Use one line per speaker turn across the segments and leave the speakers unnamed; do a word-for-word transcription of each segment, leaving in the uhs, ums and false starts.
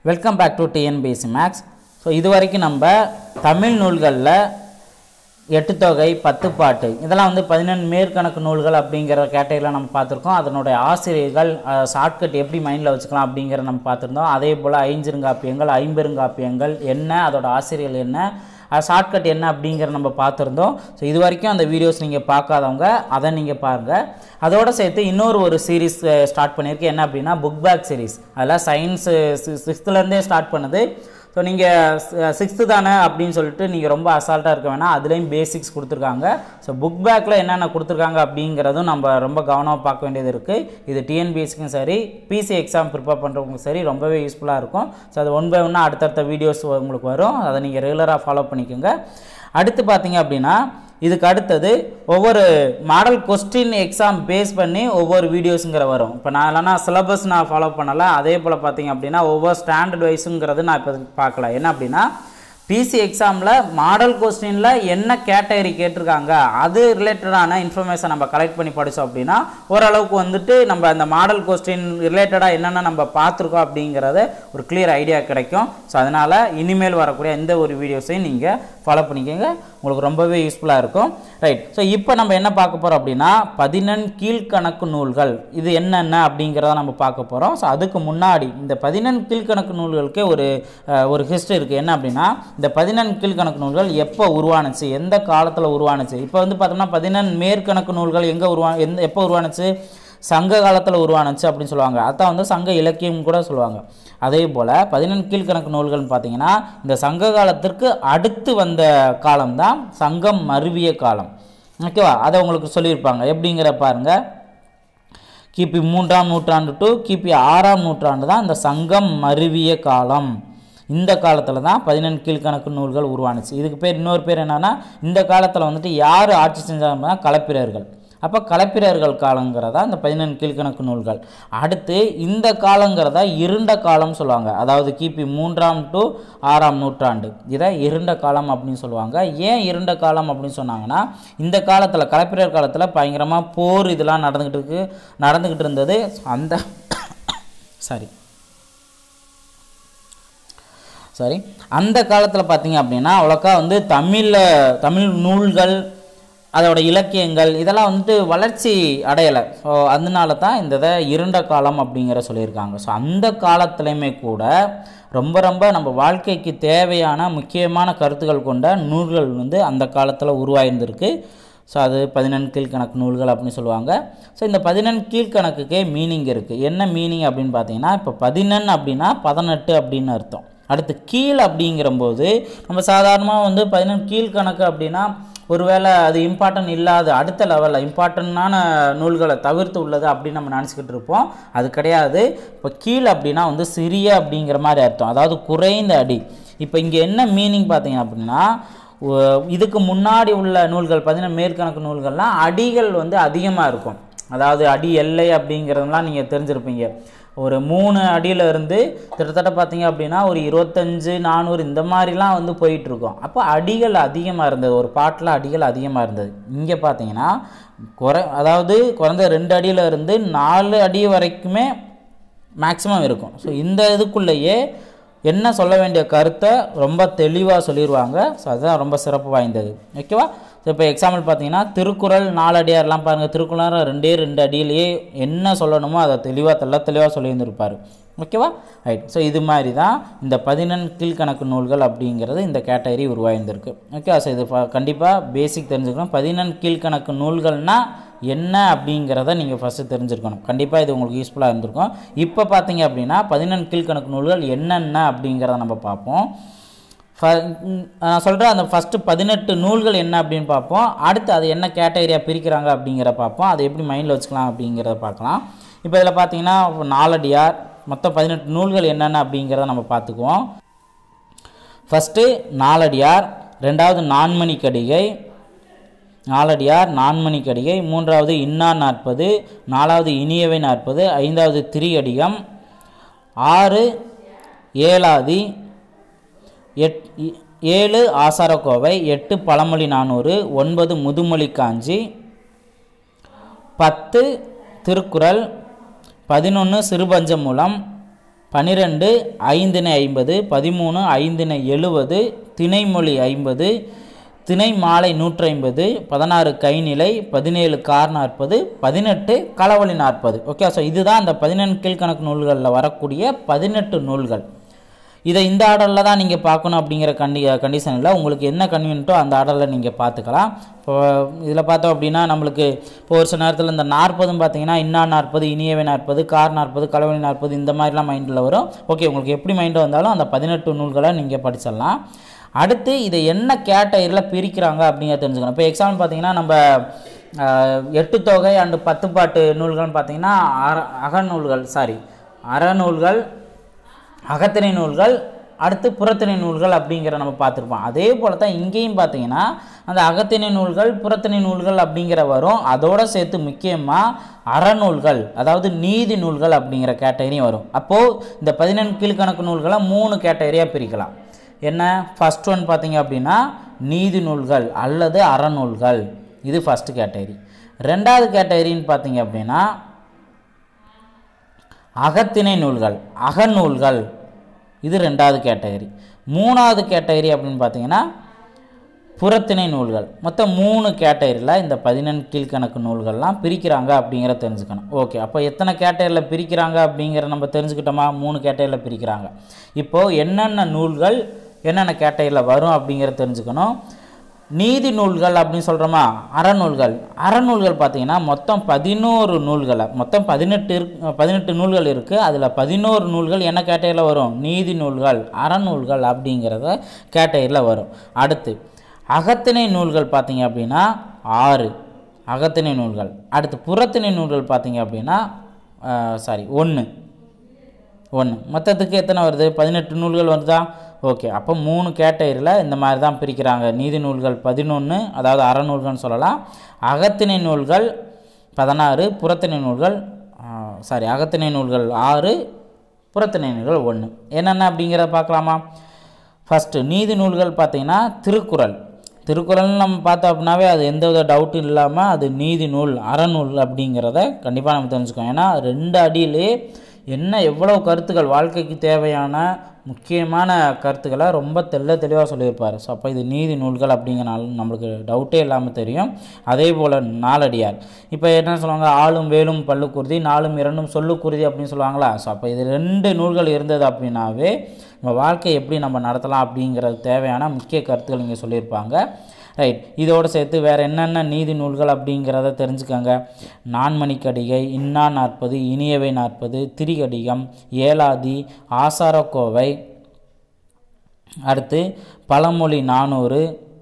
Welcome back to T N P S C Max. So இது வரைக்கும் நம்ம தமிழ் நூல்களில் எட்டு தொகை பத்து பாட்டு இதெல்லாம் வந்து பதினெண்டு மேற்கணக்கு நூல்கள் அப்படிங்கிற கேட்டகரியில் நம்ம பார்த்துருக்கோம். அதனுடைய ஆசிரியர்கள் ஷார்ட்கட் எப்படி மைண்டில் வச்சுக்கலாம் அப்படிங்கிற நம்ம பார்த்துருந்தோம். அதே போல் ஐஞ்சிருங்காப்பியங்கள் ஐம்பெருங்காப்பியங்கள் என்ன, அதோட ஆசிரியர்கள் என்ன, ஷார்ட்கட் என்ன அப்படிங்கிற நம்ம பார்த்துருந்தோம். ஸோ இது வரைக்கும் அந்த வீடியோஸ் நீங்கள் பார்க்காதவங்க அதை நீங்கள் பாருங்கள். அதோடு சேர்த்து இன்னொரு ஒரு சீரீஸ் ஸ்டார்ட் பண்ணியிருக்கேன். என்ன அப்படின்னா புக் பேக் சீரீஸ். அதில் சயின்ஸு சிக்ஸ்த்துலேருந்தே ஸ்டார்ட் பண்ணுது. ஸோ நீங்கள் சிக்ஸ்த்து தானே அப்படின்னு சொல்லிட்டு நீங்கள் ரொம்ப அசால்ட்டாக இருக்க வேணாம். அதுலேயும் பேசிக்ஸ் கொடுத்துருக்காங்க. ஸோ புக் பேக்கில் என்னென்ன கொடுத்துருக்காங்க அப்படிங்கிறதும் நம்ம ரொம்ப கவனமாக பார்க்க வேண்டியது இருக்குது. இது டிஎன்பிஎஸ்சிக்கும் சரி, பிசி எக்ஸாம் ப்ரிப்பேர் பண்ணுறவங்களுக்கும் சரி ரொம்பவே யூஸ்ஃபுல்லாக இருக்கும். ஸோ அது ஒன் பை ஒன்னாக அடுத்தடுத்த வீடியோஸ் உங்களுக்கு வரும். அதை நீங்கள் ரெகுலராக ஃபாலோ பண்ணிக்கோங்க. அடுத்து பார்த்தீங்க அப்படின்னா இதுக்கு அடுத்தது ஒவ்வொரு மாடல் கொஸ்டின் எக்ஸாம் பேஸ் பண்ணி ஒவ்வொரு வீடியோஸுங்கிற வரும். இப்போ நான் இல்லைனா சிலபஸ் நான் ஃபாலோ பண்ணலை. அதே போல் பார்த்தீங்க அப்படின்னா ஒவ்வொரு ஸ்டாண்டர்ட் வைஸுங்கிறது நான் இப்போ பார்க்கல. என்ன அப்படின்னா பிசி எக்ஸாமில் மாடல் கொஸ்டினில் என்ன கேட்டகரி கேட்டிருக்காங்க அது ரிலேட்டடான இன்ஃபர்மேஷன் நம்ம கலெக்ட் பண்ணி படித்தோம் அப்படின்னா ஓரளவுக்கு வந்துட்டு நம்ம அந்த மாடல் கொஸ்டின் ரிலேட்டடாக என்னென்ன நம்ம பார்த்துருக்கோம் அப்படிங்கிறத ஒரு கிளியர் ஐடியா கிடைக்கும். ஸோ அதனால் இனிமேல் வரக்கூடிய எந்த ஒரு வீடியோஸையும் நீங்கள் ஃபாலோ பண்ணிக்கோங்க, உங்களுக்கு ரொம்பவே யூஸ்ஃபுல்லாக இருக்கும். ரைட். ஸோ இப்போ நம்ம என்ன பார்க்க போகிறோம் அப்படின்னா பதினெண் கீழ்கணக்கு நூல்கள் இது என்னென்ன அப்படிங்கிறத நம்ம பார்க்க போகிறோம். ஸோ அதுக்கு முன்னாடி இந்த பதினெண் கீழ்கணக்கு நூல்களுக்கே ஒரு ஒரு ஹிஸ்ட்ரி இருக்குது. என்ன அப்படின்னா இந்த பதினெண் கீழ்கணக்கு நூல்கள் எப்போ உருவானுச்சு, எந்த காலத்தில் உருவானுச்சு. இப்போ வந்து பார்த்தோம்னா பதினெண் மேற்கணக்கு நூல்கள் எங்கே உருவா எந்த எப்போ உருவானுச்சு, சங்க காலத்தில் உருவானுச்சு அப்படின்னு சொல்லுவாங்க. அதான் வந்து சங்க இலக்கியம் கூட சொல்லுவாங்க. அதே போல் பதினெண் கீழ்கணக்கு நூல்கள்னு பார்த்தீங்கன்னா இந்த சங்க காலத்திற்கு அடுத்து வந்த காலம்தான் சங்கம் மருவிய காலம். ஓகேவா, அதை உங்களுக்கு சொல்லியிருப்பாங்க. எப்படிங்கிற பாருங்கள், கிபி மூன்றாம் நூற்றாண்டு டு கிபி ஆறாம் நூற்றாண்டு தான் இந்த சங்கம் மருவிய காலம். இந்த காலத்தில் தான் பதினெண் கீழ்கணக்கு நூல்கள் உருவானுச்சு. இதுக்கு பேர் இன்னொரு பேர் என்னென்னா இந்த காலத்தில் வந்துட்டு யார் ஆட்சி செஞ்சாங்கன்னா களப்பிரர்கள். அப்போ களப்பிரர்கள் காலங்கிறதா இந்த பதினெண் கீழ்கணக்கு நூல்கள். அடுத்து இந்த காலங்கிறதா இருண்ட காலம் சொல்லுவாங்க. அதாவது கிபி மூன்றாம் டு ஆறாம் நூற்றாண்டு இதை இருண்ட காலம் அப்படின்னு சொல்லுவாங்க. ஏன் இருண்ட காலம் அப்படின்னு சொன்னாங்கன்னா இந்த காலத்தில் களப்பிரர் காலத்தில் பயங்கரமாக போர் இதெல்லாம் நடந்துக்கிட்டு இருக்கு நடந்துக்கிட்டு இருந்தது. அந்த சாரி சாரி அந்த காலத்தில் பார்த்தீங்க அப்படின்னா அவ்வளோக்கா வந்து தமிழில் தமிழ் நூல்கள் அதோட இலக்கியங்கள் இதெல்லாம் வந்துட்டு வளர்ச்சி அடையலை. ஸோ அதனால தான் இந்த இதை இருண்ட காலம் அப்படிங்கிற சொல்லியிருக்காங்க. ஸோ அந்த காலத்துலையுமே கூட ரொம்ப ரொம்ப நம்ம வாழ்க்கைக்கு தேவையான முக்கியமான கருத்துக்கள் கொண்ட நூல்கள் வந்து அந்த காலத்தில் உருவாயிருந்திருக்கு. ஸோ அது பதினெண் கீழ்கணக்கு நூல்கள் அப்படின்னு சொல்லுவாங்க. ஸோ இந்த பதினெண் கீழ்கணக்குக்கே மீனிங் இருக்குது. என்ன மீனிங் அப்படின்னு பார்த்தீங்கன்னா இப்போ பதினெண் அப்படின்னா பதினெட்டு அப்படின்னு அர்த்தம். அடுத்து கீழ் அப்படிங்கிறம்போது நம்ம சாதாரணமாக வந்து பதினெண் கீழ்கணக்கு அப்படின்னா ஒருவேளை அது இம்பார்ட்டன்ட் இல்லாத அடுத்த லெவலில் இம்பார்ட்டண்டான நூல்களை தவிர்த்து உள்ளது அப்படின்னு நம்ம நினச்சிக்கிட்டு இருப்போம். அது கிடையாது. இப்போ கீழ் அப்படின்னா வந்து சிறிய அப்படிங்கிற மாதிரி அர்த்தம், அதாவது குறைந்த அடி. இப்போ இங்கே என்ன மீனிங் பார்த்தீங்க அப்படின்னா இதுக்கு முன்னாடி உள்ள நூல்கள் பதினெண்டு மேற்கணக்கு நூல்கள்லாம் அடிகள் வந்து அதிகமாக இருக்கும். அதாவது அடி எல்லை அப்படிங்கிறதுலாம் நீங்கள் தெரிஞ்சிருப்பீங்க. ஒரு மூணு அடியில் இருந்து கிட்டத்தட்ட பார்த்தீங்க அப்படின்னா ஒரு இருபத்தஞ்சு நானூறு இந்த மாதிரிலாம் வந்து போயிட்டுருக்கோம். அப்போ அடிகள் அதிகமாக இருந்தது, ஒரு பாட்டில் அடிகள் அதிகமாக இருந்தது. இங்கே பார்த்தீங்கன்னா குறை அதாவது குறைந்த ரெண்டு அடியில் இருந்து நாலு அடி வரைக்குமே மேக்ஸிமம் இருக்கும். ஸோ இந்த இதுக்குள்ளேயே என்ன சொல்ல வேண்டிய கருத்தை ரொம்ப தெளிவாக சொல்லிடுவாங்க. ஸோ அதுதான் ரொம்ப சிறப்பு வாய்ந்தது. ஓகேவா. ஸோ இப்போ எக்ஸாம்பிள் பார்த்தீங்கன்னா திருக்குறள் நாலு அடியாரெலாம் பாருங்கள். திருக்குறள் ரெண்டே ரெண்டு அடியிலேயே என்ன சொல்லணுமோ அதை தெளிவாக தெல்ல தெளிவாக சொல்லியிருந்திருப்பார். ஓகேவா. ரைட். ஸோ இது மாதிரி தான் இந்த பதினெண் கீழ்கணக்கு நூல்கள் அப்படிங்கிறது இந்த கேட்டகரி உருவாயிருந்திருக்கு. ஓகே. ஸோ இது கண்டிப்பாக பேசிக் தெரிஞ்சுக்கணும். பதினெண் கீழ்கணக்கு நூல்கள்னால் என்ன அப்படிங்கிறத நீங்கள் ஃபஸ்ட்டு தெரிஞ்சுருக்கணும். கண்டிப்பாக இது உங்களுக்கு யூஸ்ஃபுல்லாக இருந்திருக்கும். இப்போ பார்த்தீங்க அப்படின்னா பதினெண் கீழ்கணக்கு நூல்கள் என்னென்ன அப்படிங்கிறத நம்ம பார்ப்போம். நான் சொல்கிறேன் அந்த ஃபஸ்ட்டு பதினெட்டு நூல்கள் என்ன அப்படின்னு பார்ப்போம். அடுத்து அது என்ன கேட்டகரியாக பிரிக்கிறாங்க அப்படிங்கிற பார்ப்போம். அதை எப்படி மைண்டில் வச்சுக்கலாம் அப்படிங்கிறத பார்க்கலாம். இப்போ இதில் பார்த்தீங்கன்னா நாலடியார் மொத்தம் பதினெட்டு நூல்கள் என்னென்ன அப்படிங்கிறத நம்ம பார்த்துக்குவோம். ஃபஸ்ட்டு நாலடியார், ரெண்டாவது நான்மணி கடிகை, நாலடியார் நான்மணி கடிகை, மூன்றாவது இன்னார் நாற்பது, நாலாவது இனியவை நாற்பது, ஐந்தாவது திரியடிகம், ஆறு ஏழாதி, எட் ஏழு ஆசாரக்கோவை, எட்டு பழமொழி நானூறு, ஒன்பது முதுமொழி காஞ்சி, பத்து திருக்குறள், பதினொன்று சிறுபஞ்சமூலம், பன்னிரெண்டு ஐந்தினை ஐம்பது, பதிமூணு ஐந்தினை எழுபது, திணைமொழி ஐம்பது, திணை மாலை நூற்றி ஐம்பது, பதினாறு கைநிலை, பதினேழு கார் நாற்பது, பதினெட்டு களவழி நாற்பது. ஓகே, ஸோ இதுதான் அந்த பதினெண்டு கீழ்கணக்கு நூல்களில் வரக்கூடிய பதினெட்டு நூல்கள். இதை இந்த ஆர்டரில் தான் நீங்கள் பார்க்கணும் அப்படிங்கிற கண்டி கண்டிஷனில் உங்களுக்கு என்ன கன்வீனியன்ட்டோ அந்த ஆர்டரில் நீங்கள் பார்த்துக்கலாம். இப்போ இதில் பார்த்தோம் அப்படின்னா நம்மளுக்கு இப்போ ஒரு சில நேரத்தில் இந்த நாற்பதும் பார்த்தீங்கன்னா இன்னா நாற்பது, இனியவை நாற்பது, கார் நாற்பது, களவழி நாற்பது இந்த மாதிரிலாம் மைண்டில் வரும். ஓகே, உங்களுக்கு எப்படி மைண்டு வந்தாலும் அந்த பதினெட்டு நூல்களை நீங்கள் படிச்சிடலாம். அடுத்து இதை என்ன கேட்டகரியில் பிரிக்கிறாங்க அப்படிங்கிற தெரிஞ்சுக்கணும். இப்போ எக்ஸாம்பிள் பார்த்தீங்கன்னா நம்ம எட்டு தொகை அண்டு பத்து பாட்டு நூல்கள்னு பார்த்தீங்கன்னா அற அகநூல்கள் சாரி அறநூல்கள், அகத்திணை நூல்கள், அடுத்து புறத்திணை நூல்கள் அப்படிங்கிற நம்ம பார்த்துருப்போம். அதே போல் தான் இங்கேயும் பார்த்தீங்கன்னா அந்த அகத்திணை நூல்கள், புறத்திணை நூல்கள் அப்படிங்கிற வரும். அதோடு சேர்த்து முக்கியமாக அறநூல்கள் அதாவது நீதி நூல்கள் அப்படிங்கிற கேட்டகரியும் வரும். அப்போது இந்த பதினெண்டு கீழ்கணக்கு நூல்களை மூணு கேட்டகரியாக பிரிக்கலாம். என்ன, ஃபஸ்ட் ஒன் பார்த்தீங்க அப்படின்னா நீதி நூல்கள் அல்லது அறநூல்கள், இது ஃபஸ்ட்டு கேட்டகரி. ரெண்டாவது கேட்டகரின்னு பார்த்தீங்க அப்படின்னா அகத்திணை நூல்கள், அகநூல்கள், இது ரெண்டாவது கேட்டகரி. மூணாவது கேட்டகரி அப்படின்னு பார்த்தீங்கன்னா புறத்திணை நூல்கள். மொத்தம் மூணு கேட்டகரியில் இந்த பதினெண்டு கீழ்கணக்கு நூல்கள்லாம் பிரிக்கிறாங்க அப்படிங்கிற தெரிஞ்சுக்கணும். ஓகே, அப்போ எத்தனை கேட்டகரியில் பிரிக்கிறாங்க அப்படிங்கிற நம்ம தெரிஞ்சுக்கிட்டோமா? மூணு கேட்டகரியில் பிரிக்கிறாங்க. இப்போது என்னென்ன நூல்கள் என்னென்ன கேட்டகரியில் வரும் அப்படிங்கிறத தெரிஞ்சுக்கணும். நீதி நூல்கள் அப்படின்னு சொல்கிறோமா, அறநூல்கள். அறநூல்கள் பார்த்தீங்கன்னா மொத்தம் பதினோரு நூல்களை மொத்தம் பதினெட்டு இருக்கு பதினெட்டு நூல்கள் இருக்குது. அதில் பதினோரு நூல்கள் என்ன கேட்டகரியில் வரும்? நீதி நூல்கள், அறநூல்கள் அப்படிங்கிறத கேட்டகரியில் வரும். அடுத்து அகத்திணை நூல்கள் பார்த்தீங்க அப்படின்னா ஆறு அகத்திணை நூல்கள். அடுத்து புறத்திணை நூல்கள் பார்த்தீங்க அப்படின்னா சாரி ஒன்று ஒன்று மொத்தத்துக்கு எத்தனை வருது? பதினெட்டு நூல்கள் வருதா? ஓகே, அப்போ மூணு கேட்டகரியில் இந்த மாதிரி தான் பிரிக்கிறாங்க. நீதி நூல்கள் பதினொன்று, அதாவது அறநூல்கள்னு சொல்லலாம். அகத்திணை நூல்கள் பதினாறு, புறத்திணை நூல்கள் சாரி அகத்திணை நூல்கள் ஆறு, புறத்திணை நூல்கள் ஒன்று. என்னென்ன அப்படிங்கிறத பார்க்கலாமா? ஃபஸ்ட்டு நீதி நூல்கள் பார்த்தீங்கன்னா திருக்குறள். திருக்குறள்னு நம்ம பார்த்தோம் அப்படின்னாவே அது எந்த வித டவுட்டும் இல்லாமல் அது நீதி நூல், அறநூல் அப்படிங்கிறத கண்டிப்பாக நம்ம தெரிஞ்சுக்கோம். ஏன்னா ரெண்டு அடியிலே என்ன எவ்வளோ கருத்துக்கள், வாழ்க்கைக்கு தேவையான முக்கியமான கருத்துக்களை ரொம்ப தெள்ள தெளிவாக சொல்லியிருப்பார். ஸோ அப்போ இது நீதி நூல்கள் அப்படிங்கிறனால நம்மளுக்கு டவுட்டே இல்லாமல் தெரியும். அதே போல் நாலடியார். இப்போ என்ன சொல்லுவாங்க? ஆளும் வேலும் பல்லுக்குருதி, நாலும் இரண்டும் சொல்லுக்குருதி அப்படின்னு சொல்லுவாங்களா? ஸோ அப்போ இது ரெண்டு நூல்கள் இருந்தது அப்படின்னாவே நம்ம வாழ்க்கையை எப்படி நம்ம நடத்தலாம் அப்படிங்கிறது தேவையான முக்கிய கருத்துக்கள் இங்கே சொல்லியிருப்பாங்க. ரைட், இதோடு சேர்த்து வேறு என்னென்ன நீதி நூல்கள் அப்படிங்கிறத தெரிஞ்சுக்கோங்க. நான்மணிக்கடிகை, இன்னா நாற்பது, இனியவை நாற்பது, திரிகடிகம், ஏலாதி, ஆசாரக்கோவை, அடுத்து பழமொழி நானூறு,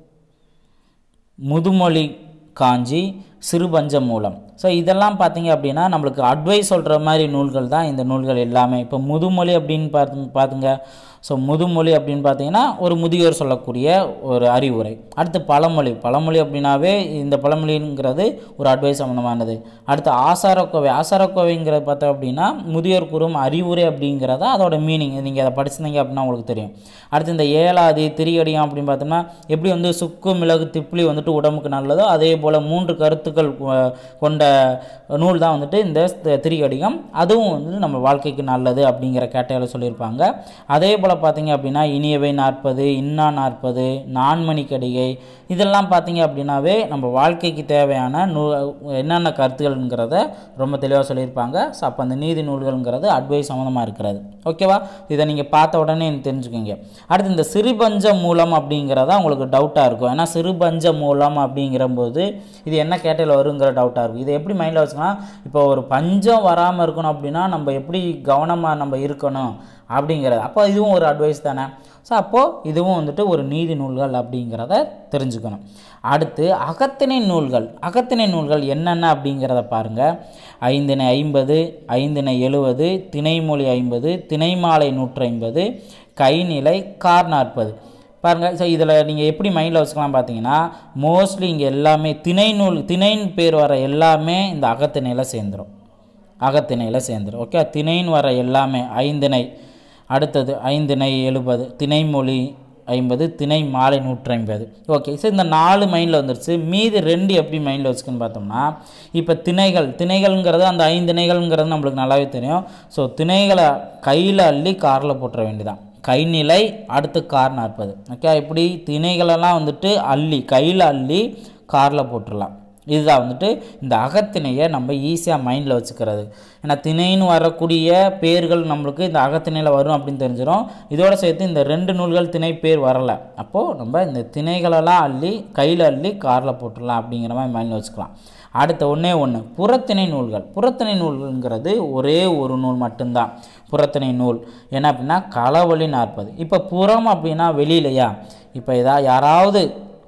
முதுமொழி காஞ்சி, சிறுபஞ்ச மூலம். ஸோ இதெல்லாம் பார்த்தீங்க அப்படின்னா நம்மளுக்கு அட்வைஸ் சொல்கிற மாதிரி நூல்கள் தான் இந்த நூல்கள் எல்லாமே. இப்போ முதுமொழி அப்படின்னு பார்த்து பார்த்துங்க ஸோ முதுமொழி அப்படின்னு பார்த்தீங்கன்னா ஒரு முதியோர் சொல்லக்கூடிய ஒரு அறிவுரை. அடுத்து பழமொழி. பழமொழி அப்படின்னாவே இந்த பழமொழிங்கிறது ஒரு அட்வைஸ் சம்மந்தமானது. அடுத்து ஆசாரக்கோவை. ஆசாரக்கோவைங்கிறது பார்த்தோம் அப்படின்னா முதியோர் கூறும் அறிவுரை அப்படிங்கிறத அதோட மீனிங். நீங்கள் அதை படிச்சிருந்தீங்க அப்படின்னா உங்களுக்கு தெரியும். அடுத்து இந்த ஏலாதி, திரிகடிகம் அப்படின்னு பார்த்தோம்னா எப்படி வந்து சுக்கு மிளகு திப்ளி வந்துட்டு உடம்புக்கு நல்லதோ அதே போல் மூன்று கருத்துக்கள் கொண்ட நூல் தான் வந்துட்டு இந்த திரிகடிகம். அதுவும் வந்து நம்ம வாழ்க்கைக்கு நல்லது அப்படிங்கிற கேட்டகரியில் சொல்லியிருப்பாங்க. அதே போல் பார்த்தீங்க அப்படின்னா இனியவை நாற்பது, இன்னா நாற்பது, நான்மணிக்கடிகை, இதெல்லாம் பார்த்தீங்க அப்படின்னாவே நம்ம வாழ்க்கைக்கு தேவையான நூ என்னென்ன கருத்துக்கள்ங்கிறத ரொம்ப தெளிவாக சொல்லியிருப்பாங்க. ஸோ அப்போ அந்த நீதி நூல்கள்ங்கிறது அட்வைஸ் சம்மந்தமாக இருக்கிறது. ஓகேவா? இதை நீங்கள் பார்த்த உடனே தெரிஞ்சுக்கோங்க. அடுத்து இந்த சிறுபஞ்ச மூலம் அப்படிங்கிறதா உங்களுக்கு டவுட்டாக இருக்கும். ஏன்னா சிறுபஞ்ச மூலம் அப்படிங்கிறபோது இது என்ன கேட்டகரியில் வருங்கிற டவுட்டாக இருக்கும். இதை எப்படி மைண்டில் வச்சுக்கலாம்? இப்போ ஒரு பஞ்சம் வராமல் இருக்கணும் அப்படின்னா நம்ம எப்படி கவனமாக நம்ம இருக்கணும் அப்படிங்கிறது. அப்போ இதுவும் ஒரு அட்வைஸ் தானே. ஸோ அப்போது இதுவும் வந்துட்டு ஒரு நீதி நூல்கள் அப்படிங்கிறத தெரிஞ்சுக்கணும். அடுத்து அகத்திணை நூல்கள். அகத்திணை நூல்கள் என்னென்ன அப்படிங்கிறத பாருங்கள். ஐந்தினை ஐம்பது, ஐந்தினை எழுபது, திணைமொழி ஐம்பது, திணைமாலை நூற்றி ஐம்பது, கைநிலை, கார் நாற்பது. பாருங்கள். ஸோ இதில் நீங்கள் எப்படி மைண்டில் வச்சுக்கலாம் பார்த்தீங்கன்னா மோஸ்ட்லி இங்கே எல்லாமே திணை நூல், திணைன்னு பேர் வர எல்லாமே இந்த அகத்திணையில் சேர்ந்துடும். அகத்திணையில் சேர்ந்துடும். ஓகே, திணைன்னு வர எல்லாமே ஐந்திணை, அடுத்தது ஐந்திணை எழுபது, திணைமொழி ஐம்பது திணை மாலை நூற்றி ஐம்பது. ஓகே, ஸோ இந்த நாலு மைண்டில் வந்துருச்சு. மீதி ரெண்டு எப்படி மைண்டில் வச்சுக்குன்னு பார்த்தோம்னா, இப்போ திணைகள் திணைகள்ங்கிறது அந்த ஐந்து திணைகள்ங்கிறது நம்மளுக்கு நல்லாவே தெரியும். ஸோ திணைகளை கையில் அள்ளி காரில் போட்டுற வேண்டியதான். கைநிலை அடுத்து கார் நாற்பது. ஓகே, இப்படி திணைகளெல்லாம் வந்துட்டு அள்ளி கையில் அள்ளி காரில் போட்டுடலாம். இதுதான் வந்துட்டு இந்த அகத்திணையை நம்ம ஈஸியாக மைண்டில் வச்சுக்கிறது. ஏன்னா திணைன்னு வரக்கூடிய பேர்கள் நம்மளுக்கு இந்த அகத்திணையில் வரும் அப்படின்னு தெரிஞ்சிடும். இதோடு சேர்த்து இந்த ரெண்டு நூல்கள் திணை பேர் வரலை, அப்போது நம்ம இந்த திணைகளெல்லாம் அள்ளி கையில் அள்ளி காரில் போட்டுடலாம் அப்படிங்கிற மாதிரி மைண்டில் வச்சுக்கலாம். அடுத்த ஒன்றே ஒன்று புறத்திணை நூல்கள். புறத்திணை நூல்கள்ங்கிறது ஒரே ஒரு நூல் மட்டும்தான் புறத்திணை நூல். என்ன அப்படின்னா களவழி நாற்பது. இப்போ புறம் அப்படின்னா வெளியிலையா, இப்போ இதா யாராவது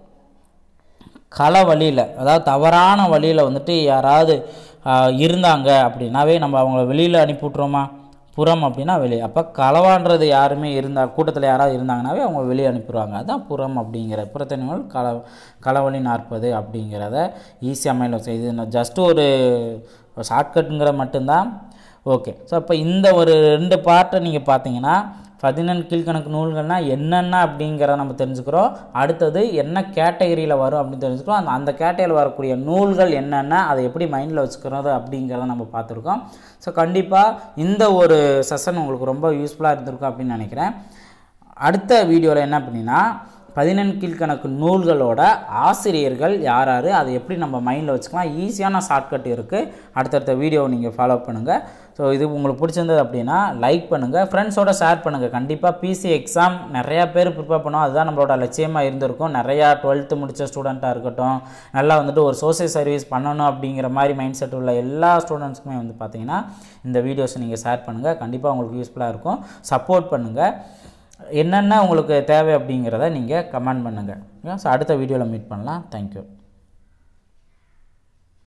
கள வழியில் அதாவது தவறான வழியில் வந்துட்டு யாராவது இருந்தாங்க அப்படின்னாவே நம்ம அவங்கள வெளியில் அனுப்பிவிட்றோமா? புறம் அப்படின்னா வெளியே. அப்போ களவான்றது யாருமே இருந்தால் கூட்டத்தில் யாராவது இருந்தாங்கன்னாவே அவங்க வெளியே அனுப்பிடுவாங்க. அதுதான் புறம் அப்படிங்கிற புறத்திணை நூல் கள களவழி நாற்பது அப்படிங்கிறத ஈஸியாக மைண்டில் வச்சு. இது ஜஸ்ட்டு ஒரு ஷார்ட்கட்டுங்கிற மட்டும்தான். ஓகே, ஸோ இப்போ இந்த ஒரு ரெண்டு பார்ட்டை நீங்கள் பார்த்தீங்கன்னா பதினெண் கீழ்கணக்கு நூல்கள்னால் என்னென்ன அப்படிங்கிறத நம்ம தெரிஞ்சுக்கிறோம். அடுத்தது என்ன கேட்டகரியில் வரும் அப்படின்னு தெரிஞ்சுக்கிறோம். அந்த அந்த கேட்டகரியில் வரக்கூடிய நூல்கள் என்னென்ன, அதை எப்படி மைண்டில் வச்சுக்கிறது அப்படிங்கிறத நம்ம பார்த்துருக்கோம். ஸோ கண்டிப்பாக இந்த ஒரு செஷன் உங்களுக்கு ரொம்ப யூஸ்ஃபுல்லாக இருந்திருக்கும் அப்படின்னு நினைக்கிறேன். அடுத்த வீடியோவில் என்ன அப்படின்னா பதினெண் கீழ்கணக்கு நூல்களோட ஆசிரியர்கள் யார் யார், அதை எப்படி நம்ம மைண்டில் வச்சுக்கலாம். ஈஸியான ஷார்ட்கட் இருக்குது. அடுத்தடுத்த வீடியோவை நீங்கள் ஃபாலோ பண்ணுங்கள். ஸோ இது உங்களுக்கு பிடிச்சிருந்தது அப்படின்னா லைக் பண்ணுங்கள், ஃப்ரெண்ட்ஸோட ஷேர் பண்ணுங்கள். கண்டிப்பாக பிசி எக்ஸாம் நிறையா பேர் ப்ரிப்பேர் பண்ணோம். அதுதான் நம்மளோட லட்சியமாக இருந்திருக்கும். நிறையா டுவெல்த்து முடித்த ஸ்டூடெண்ட்டாக இருக்கட்டும், நல்லா வந்துட்டு ஒரு சோசியல் சர்வீஸ் பண்ணணும் அப்படிங்கிற மாதிரி மைண்ட் செட் உள்ள எல்லா ஸ்டூடெண்ட்ஸுக்குமே வந்து பார்த்திங்கன்னா இந்த வீடியோஸை நீங்கள் ஷேர் பண்ணுங்கள். கண்டிப்பாக உங்களுக்கு யூஸ்ஃபுல்லாக இருக்கும். சப்போர்ட் பண்ணுங்கள். என்னென்ன உங்களுக்கு தேவை அப்படிங்கிறத நீங்கள் கமெண்ட் பண்ணுங்கள். ஸோ அடுத்த வீடியோவில் மீட் பண்ணலாம். தேங்க்யூ.